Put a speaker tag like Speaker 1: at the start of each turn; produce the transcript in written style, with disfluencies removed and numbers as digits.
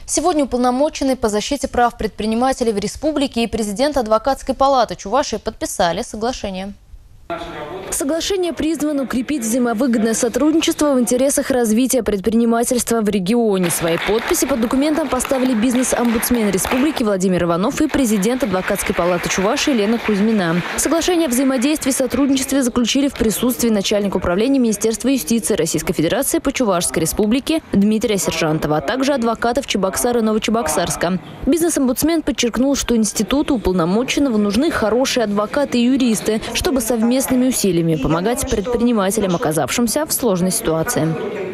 Speaker 1: Сегодня уполномоченные по защите прав предпринимателей в республике и президент адвокатской палаты Чувашии подписали соглашение.
Speaker 2: Соглашение призвано укрепить взаимовыгодное сотрудничество в интересах развития предпринимательства в регионе. Свои подписи под документом поставили бизнес-омбудсмен республики Владимир Иванов и президент адвокатской палаты Чувашии Лена Кузьмина. Соглашение о взаимодействии и сотрудничестве заключили в присутствии начальника управления Министерства юстиции Российской Федерации по Чувашской республике Дмитрия Сержантова, а также адвокатов Чебоксара и Новочебоксарска. Бизнес-омбудсмен подчеркнул, что институту уполномоченного нужны хорошие адвокаты и юристы, чтобы совместными усилиями помогать предпринимателям, оказавшимся в сложной ситуации.